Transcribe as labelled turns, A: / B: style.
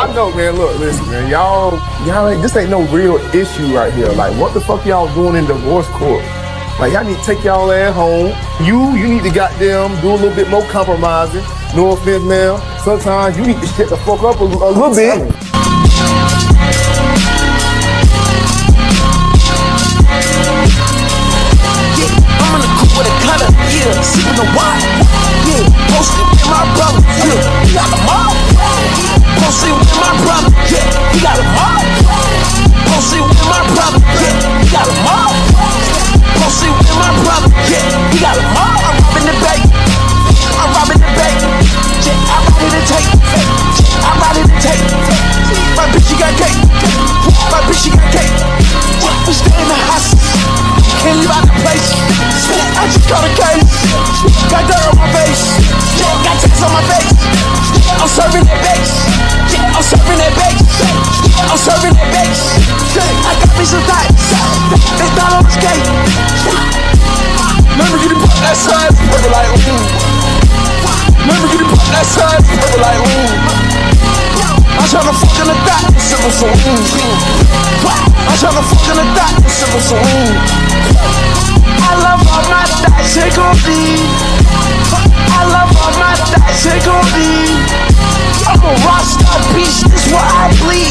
A: I know, man. Look, listen, man. Y'all ain't, this ain't no real issue right here. Like, what the fuck y'all doing in divorce court? Like, y'all need to take y'all ass home. You need to goddamn do a little bit more compromising. No offense, man. Sometimes you need to shut the fuck up a little bit.
B: I'm in the coupe with a cutter, yeah, sipping the wine, yeah, posted with my brother, yeah, he got a mob, posted with my brother, yeah, he got a mob, posted with my brother, yeah, he got a mob, posted with my brother, yeah, he got a mob. I'm robbing the bank, I'm robbing the bank, yeah, I'm ready to take, I'm ready to take, my bitch she got cake, my bitch she got cake, we stay in the house. Can't leave out the place. I just caught a case. Got dirt on my face. Got tats on my face. I'm serving that base. I'm serving that base. I'm serving that base. I got me some thoughts. They thought I was gay. Remember you to put that side, purple like ooh. Remember you to put that side, purple like ooh. I'm tryna fuck in the dot and simple some I'm tryna fuck in the dot and simple some I love all my dots, they gon' be. I love all my dots, they gon' be. I'm a rockstar beast, this what I bleed.